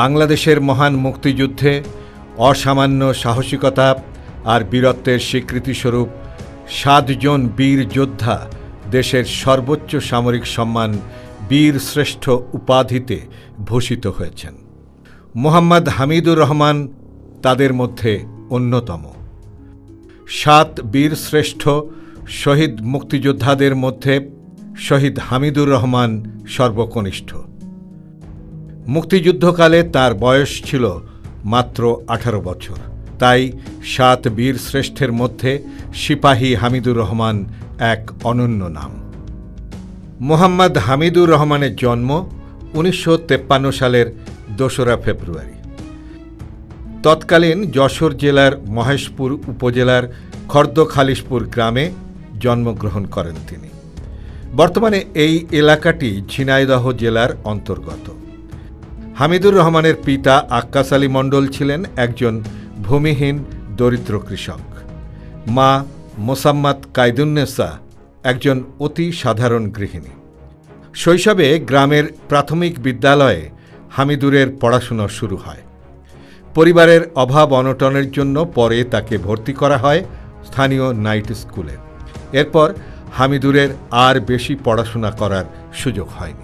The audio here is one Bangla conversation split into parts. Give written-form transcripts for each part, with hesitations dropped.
বাংলাদেশের মহান মুক্তিযুদ্ধে অসামান্য সাহসিকতা আর বীরত্বের স্বীকৃতিস্বরূপ ৭ জন বীর যোদ্ধা দেশের সর্বোচ্চ সামরিক সম্মান বীর শ্রেষ্ঠ উপাধিতে ভূষিত হয়েছেন। মোহাম্মদ হামিদুর রহমান তাদের মধ্যে অন্যতম। ৭ বীর শ্রেষ্ঠ শহীদ মুক্তিযোদ্ধাদের মধ্যে শহীদ হামিদুর রহমান সর্বকনিষ্ঠ। মুক্তিযুদ্ধকালে তার বয়স ছিল মাত্র ১৮ বছর। তাই ৭ বীর শ্রেষ্ঠের মধ্যে সিপাহী হামিদুর রহমান এক অনন্য নাম। মোহাম্মদ হামিদুর রহমানের জন্ম ১৯৫৩ সালের ২রা ফেব্রুয়ারি। তৎকালীন যশোর জেলার মহেশপুর উপজেলার খর্দখালিশপুর গ্রামে জন্মগ্রহণ করেন তিনি। বর্তমানে এই এলাকাটি ঝিনাইদহ জেলার অন্তর্গত। হামিদুর রহমানের পিতা আক্কাস আলী মণ্ডল ছিলেন একজন ভূমিহীন দরিদ্র কৃষক। মা মোসাম্মত কায়দুন্নেসা একজন অতি সাধারণ গৃহিণী। শৈশবে গ্রামের প্রাথমিক বিদ্যালয়ে হামিদুরের পড়াশোনা শুরু হয়। পরিবারের অভাব অনটনের জন্য পরে তাকে ভর্তি করা হয় স্থানীয় নাইট স্কুলে। এরপর হামিদুরের আর বেশি পড়াশোনা করার সুযোগ হয়নি।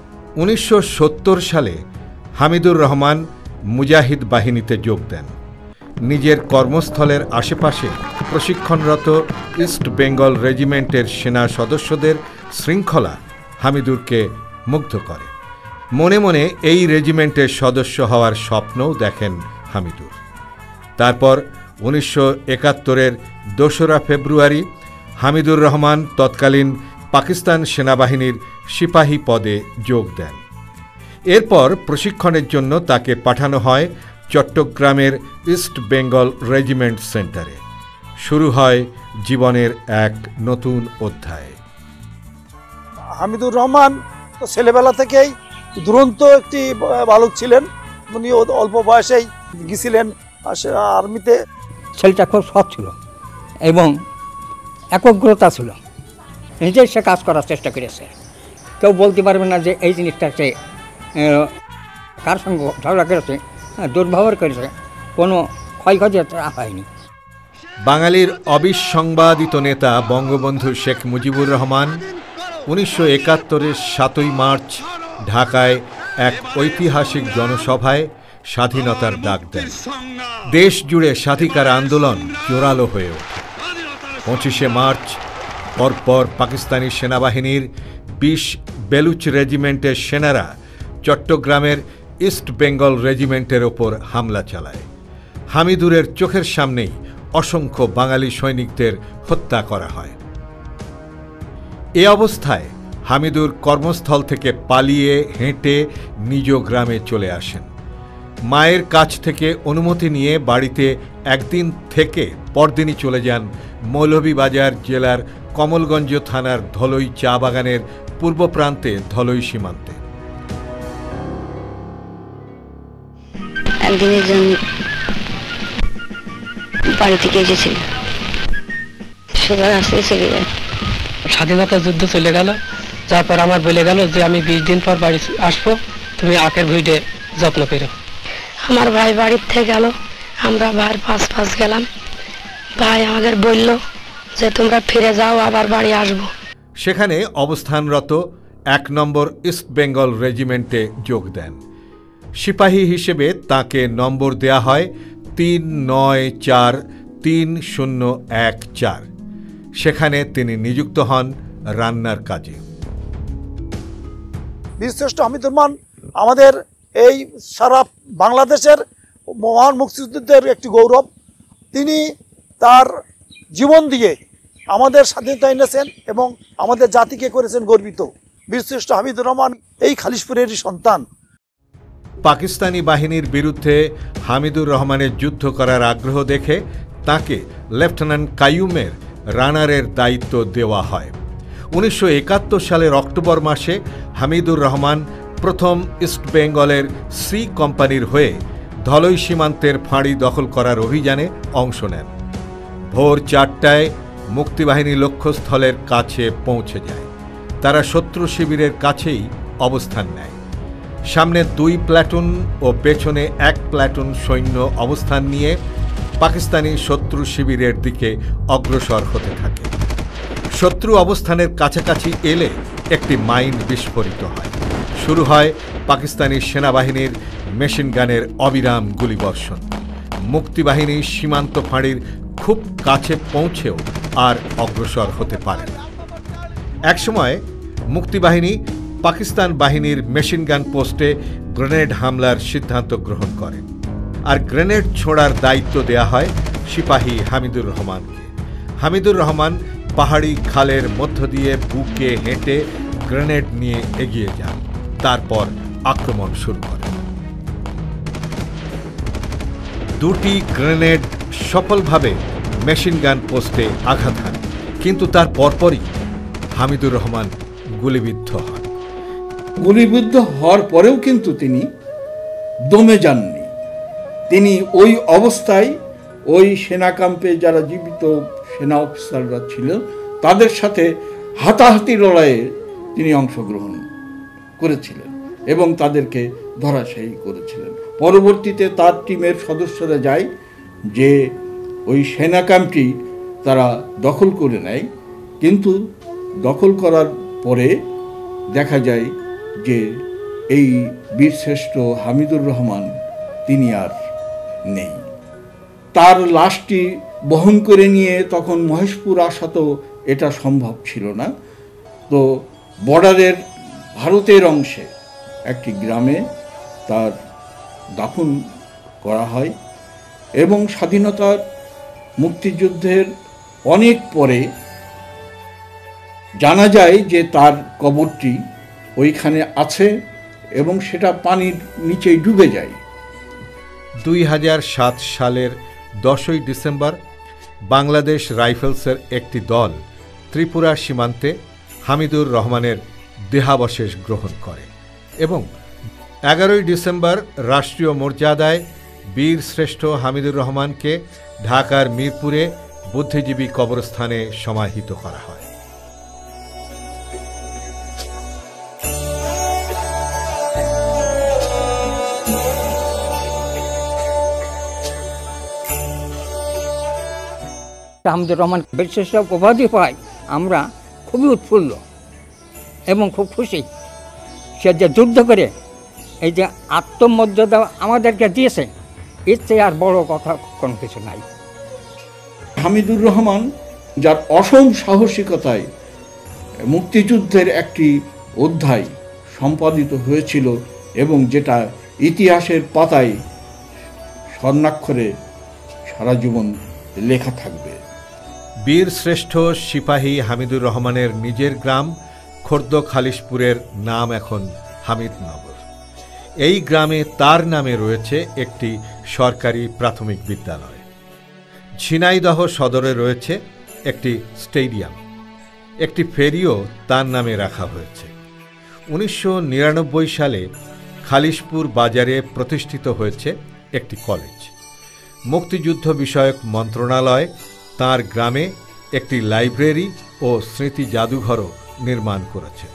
১৯৭০ সালে হামিদুর রহমান মুজাহিদ বাহিনীতে যোগ দেন। নিজের কর্মস্থলের আশেপাশে প্রশিক্ষণরত ইস্ট বেঙ্গল রেজিমেন্টের সেনা সদস্যদের শৃঙ্খলা হামিদুরকে মুগ্ধ করে। মনে মনে এই রেজিমেন্টের সদস্য হওয়ার স্বপ্নও দেখেন হামিদুর। তারপর ১৯৭১-এর ২রা ফেব্রুয়ারি হামিদুর রহমান তৎকালীন পাকিস্তান সেনাবাহিনীর সিপাহী পদে যোগ দেন। এরপর প্রশিক্ষণের জন্য তাকে পাঠানো হয় চট্টগ্রামের ইস্ট বেঙ্গল রেজিমেন্ট সেন্টারে। শুরু হয় জীবনের এক নতুন অধ্যায়। হামিদুর রহমান তো ছেলেবেলা থেকেই দুরন্ত একটি বালক ছিলেন। উনি অল্প বয়সেই গিয়েছিলেন আর্মিতে। ছেলেটা খুব সৎ ছিল এবং একগ্রতা ছিল। নিজেই সে কাজ করার চেষ্টা করেছে। কেউ বলতে পারবে না যে এই জিনিসটা সে কার সঙ্গে ঝগড়া করেছে, দুর্ব্যবহার করেছে, কোনো ক্ষয়ক্ষতি হয়নি। বাঙালির অবিসংবাদিত নেতা বঙ্গবন্ধু শেখ মুজিবুর রহমান ১৯৭১-এর ৭ই মার্চ ঢাকায় এক ঐতিহাসিক জনসভায় স্বাধীনতার ডাক দেন। দেশ জুড়ে স্বাধিকার আন্দোলন জোরালো হয়ে ওঠে। ২৫শে মার্চ পরপর পাকিস্তানি সেনাবাহিনীর ২০ বেলুচ রেজিমেন্টের সেনারা চট্টগ্রামের ইস্ট বেঙ্গল রেজিমেন্টের ওপর হামলা চালায়। হামিদুরের চোখের সামনেই অসংখ্য বাঙালি সৈনিকদের হত্যা করা হয়। এ অবস্থায় হামিদুর কর্মস্থল থেকে পালিয়ে হেঁটে নিজ গ্রামে চলে আসেন। মায়ের কাছ থেকে অনুমতি নিয়ে বাড়িতে একদিন থেকে পরদিনই চলে যান মৌলভীবাজার জেলার কমলগঞ্জ থানার ধলই চা বাগানের পূর্ব প্রান্তে ধলই সীমান্তে। একদিনের জন্য বাড়ি থেকে এসেছিল, সবাই আসতে চলে যায়। স্বাধীনতা যুদ্ধ চলে গেল, তারপর আমার বলে গেল যে আমি ২০ দিন পর বাড়ি আসবো, তুমি আখের ভুঁইটে যত্ন করো। আমার ভাই বাড়ির থেকে গেল, আমরা ভাইয়ের পাশ গেলাম। ভাই আমাদের বলল যে তোমরা ফিরে যাও, আবার বাড়ি আসবো। সেখানে অবস্থানরত ১ নম্বর ইস্ট বেঙ্গল রেজিমেন্টে যোগ দেন। সিপাহী হিসেবে তাকে নম্বর দেয়া হয় ৩৯৪৩০১৪। সেখানে তিনি নিযুক্ত হন রান্নার কাজে। বীরশ্রেষ্ঠ হামিদুর রহমান আমাদের এই সারা বাংলাদেশের মহান মুক্তিযুদ্ধের একটি গৌরব। তিনি তার জীবন দিয়ে আমাদের স্বাধীনতা এনেছেন এবং আমাদের জাতিকে করেছেন গর্বিত। বীরশ্রেষ্ঠ হামিদুর রহমান এই খালিশপুরেরই সন্তান। পাকিস্তানি বাহিনীর বিরুদ্ধে হামিদুর রহমানের যুদ্ধ করার আগ্রহ দেখে তাকে লেফটেন্যান্ট কাইয়ুমের রানারের দায়িত্ব দেওয়া হয়। ১৯৭১ সালের অক্টোবর মাসে হামিদুর রহমান প্রথম ইস্ট বেঙ্গলের সি কোম্পানির হয়ে ধলই সীমান্তের ফাঁড়ি দখল করার অভিযানে অংশ নেন। ভোর ৪টায় মুক্তিবাহিনী লক্ষ্যস্থলের কাছে পৌঁছে যায়। তারা শত্রু শিবিরের কাছেই অবস্থান নেয়। সামনে 2 প্লাটুন ও পেছনে 1 প্লাটুন সৈন্য অবস্থান নিয়ে পাকিস্তানি শত্রু শিবিরের দিকে অগ্রসর হতে থাকে। শত্রু অবস্থানের কাছাকাছি এলে একটি মাইন বিস্ফোরিত হয়। শুরু হয় পাকিস্তানি সেনাবাহিনীর মেশিনগানের অবিরাম গুলিবর্ষণ। মুক্তিবাহিনী সীমান্ত ফাঁড়ির খুব কাছে পৌঁছেও আর অগ্রসর হতে পারে না। একসময় মুক্তিবাহিনী পাকিস্তান বাহিনীর মেশিনগান পোস্টে গ্রেনেড হামলার সিদ্ধান্ত গ্রহণ করে, আর গ্রেনেড ছোড়ার দায়িত্ব দেয়া হয় সিপাহী হামিদুর রহমানকে। হামিদুর রহমান পাহাড়ি খালের মধ্য দিয়ে বুকে হেঁটে গ্রেনেড নিয়ে এগিয়ে যান, তারপর আক্রমণ শুরু করেন। 2টি গ্রেনেড সফলভাবে মেশিনগান পোস্টে আঘাত হানে, কিন্তু তার পরপরই হামিদুর রহমান গুলিবিদ্ধ হন। গুলিবিদ্ধ হওয়ার পরেও কিন্তু তিনি দমে যাননি। তিনি ওই অবস্থায় ওই সেনা ক্যাম্পে যারা জীবিত সেনা অফিসাররা ছিলেন তাদের সাথে হাতাহাতি লড়াইয়ে তিনি অংশগ্রহণ করেছিলেন এবং তাদেরকে ধরাশায়ী করেছিলেন। পরবর্তীতে তার টিমের সদস্যরা যায় যে ওই সেনা ক্যাম্পটি তারা দখল করে নেয়, কিন্তু দখল করার পরে দেখা যায় যে এই বীরশ্রেষ্ঠ হামিদুর রহমান তিনি আর নেই। তার লাশটি বহন করে নিয়ে তখন মহেশপুর আসা তো এটা সম্ভব ছিল না। তো বর্ডারের ভারতের অংশে একটি গ্রামে তার দাফন করা হয় এবং স্বাধীনতার মুক্তিযুদ্ধের অনেক পরে জানা যায় যে তার কবরটি ওইখানে আছে এবং সেটা পানির নিচে ডুবে যায়। 2007 সালের 10ই ডিসেম্বর বাংলাদেশ রাইফেলসের একটি দল ত্রিপুরা সীমান্তে হামিদুর রহমানের দেহাবশেষ গ্রহণ করে এবং 11ই ডিসেম্বর রাষ্ট্রীয় মর্যাদায় বীর শ্রেষ্ঠ হামিদুর রহমানকে ঢাকার মিরপুরে বুদ্ধিজীবী কবরস্থানে সমাহিত করা হয়। হামিদুর রহমান বীরশ্রেষ্ঠ উপাধি পাই আমরা খুবই উৎফুল্ল এবং খুব খুশি। সে যে যুদ্ধ করে এই যে আত্মমর্যাদা আমাদেরকে দিয়েছে, এর চেয়ে আর বড় কথা কোনো কিছু নাই। হামিদুর রহমান যার অসম সাহসিকতায় মুক্তিযুদ্ধের একটি অধ্যায় সম্পাদিত হয়েছিল এবং যেটা ইতিহাসের পাতায় স্বর্ণাক্ষরে সারা জীবন লেখা থাকবে। বীর শ্রেষ্ঠ সিপাহী হামিদুর রহমানের নিজের গ্রাম খোর্দ খালিশপুরের নাম এখন হামিদনগর। এই গ্রামে তার নামে রয়েছে একটি সরকারি প্রাথমিক বিদ্যালয়। ঝিনাইদহ সদরে রয়েছে একটি স্টেডিয়াম, একটি ফেরিও তার নামে রাখা হয়েছে। 1999 সালে খালিশপুর বাজারে প্রতিষ্ঠিত হয়েছে একটি কলেজ। মুক্তিযুদ্ধ বিষয়ক মন্ত্রণালয় তার গ্রামে একটি লাইব্রেরি ও স্মৃতি জাদুঘরও নির্মাণ করেছে।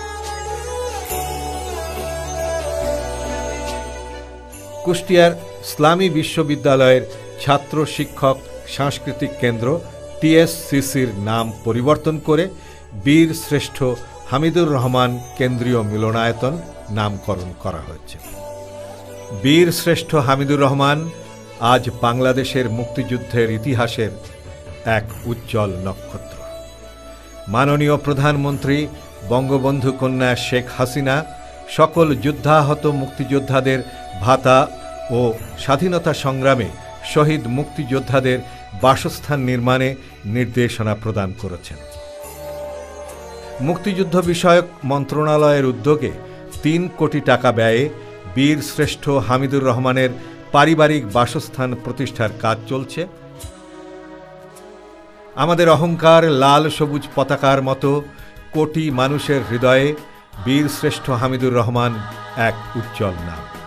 কুষ্টিয়ার ইসলামী বিশ্ববিদ্যালয়ের ছাত্র শিক্ষক সাংস্কৃতিক কেন্দ্র টিএসসিসির নাম পরিবর্তন করে বীর শ্রেষ্ঠ হামিদুর রহমান কেন্দ্রীয় মিলনায়তন নামকরণ করা হয়েছে। বীর শ্রেষ্ঠ হামিদুর রহমান আজ বাংলাদেশের মুক্তিযুদ্ধের ইতিহাসের এক উজ্জ্বল নক্ষত্র। মাননীয় প্রধানমন্ত্রী বঙ্গবন্ধু কন্যা শেখ হাসিনা সকল যুদ্ধাহত মুক্তিযোদ্ধাদের ভাতা ও স্বাধীনতা সংগ্রামে শহীদ মুক্তিযোদ্ধাদের বাসস্থান নির্মাণে নির্দেশনা প্রদান করেছেন। মুক্তিযুদ্ধ বিষয়ক মন্ত্রণালয়ের উদ্যোগে 3 কোটি টাকা ব্যয়ে বীর শ্রেষ্ঠ হামিদুর রহমানের পারিবারিক বাসস্থান প্রতিষ্ঠার কাজ চলছে। আমাদের অহংকার লাল সবুজ পতাকার মতো কোটি মানুষের হৃদয়ে বীর শ্রেষ্ঠ হামিদুর রহমান এক উজ্জ্বল নাম।